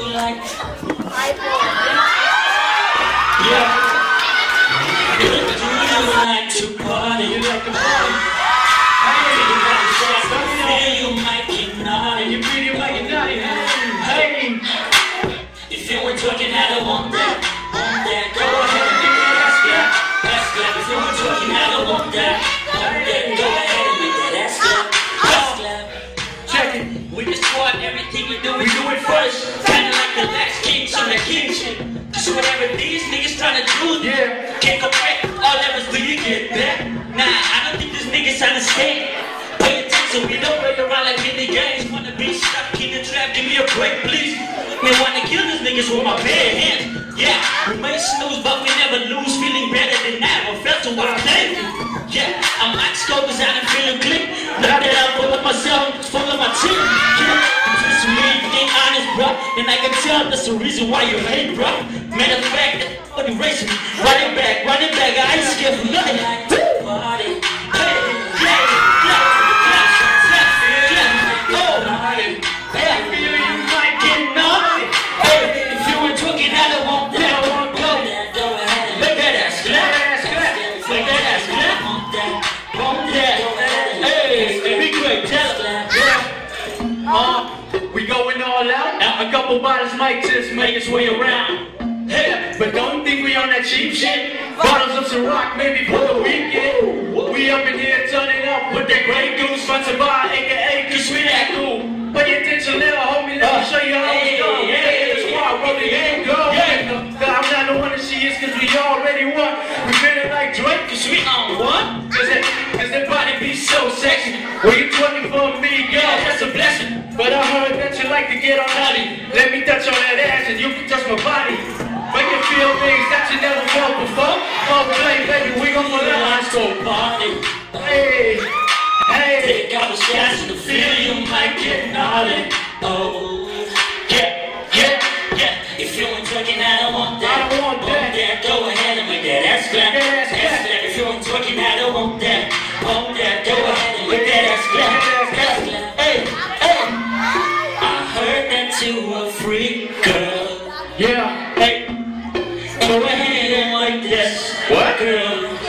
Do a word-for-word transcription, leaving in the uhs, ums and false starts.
like yeah. Do you like to party? You like to party? Hey, you like to shots, I feel you might get naughty. You feel you might get naughty. Hey, if you were talking, I don't want that. Want that? Go ahead and make that ass clap. Ass clap. If you were talking, I don't want that. Want that? Go ahead and make that ass clap. Ass clap. Check it. We just squad everything we do, we do it first. Kinda like the last kings on the king shit. So whatever these niggas tryna do, yeah, can't go back. All that was when you get back. Nah, I don't think these niggas understand. Pay attention, we don't play around like mini games. Wanna be stuck in the trap, give me a break, please. Me wanna kill these niggas with my bare hands. Yeah, we may snooze, but we never lose. Feeling better than ever, felt to what I'm thinking. Yeah, I'm like scopers out and feeling clean. Now that I'm full of myself, full of my team. Yeah, it's me, ain't honest, bro. And I can tell that's the reason why you hate, bro. Matter of fact, what you racing me? Run it back, run it back, I ain't scared for nothing. Party. Hey, yeah, yeah, yeah, yeah, oh, hey, I feel you might get naughty. Hey, if you were talking, I don't want that, I won't go. Make that ass clap, make that ass clap. Want that, hey, be quick, tell it. Uh, we going all out. Now a couple bottles might just make its way around. Hey, but don't think we on that cheap shit. Bottles of Ciroc, maybe for the weekend. We up in here turning up with that Grey Goose, sponsored by A K A cause we that cool. Pay attention, little homie, let me show you how it's done. Yeah, in the squad, roll the game, go. Yeah, I'm not the one to see us cause we already won. We feeling like Drake cause we on one. Cause that, cause that body be so sexy. When you twerking for me, girl, that's a blessing. But I heard that you like to get on naughty. Let me touch on that ass and you can touch my body. Make you feel things that you never felt before. Oh, play, baby, we gon' put that high school party. Hey, hey. Take out the shots and feel you might get naughty. Oh, yeah, yeah, yeah. If you ain't twerking, I don't want that. I don't want that. that. Go ahead and make that ass clap. Ass clap. If you ain't twerking, I don't want that. Want that. Go ahead and make that ass clap. Ass clap. Hey, hey. I heard that you a freak girl. Yeah. Hey. Go ahead and like this. What? Girl.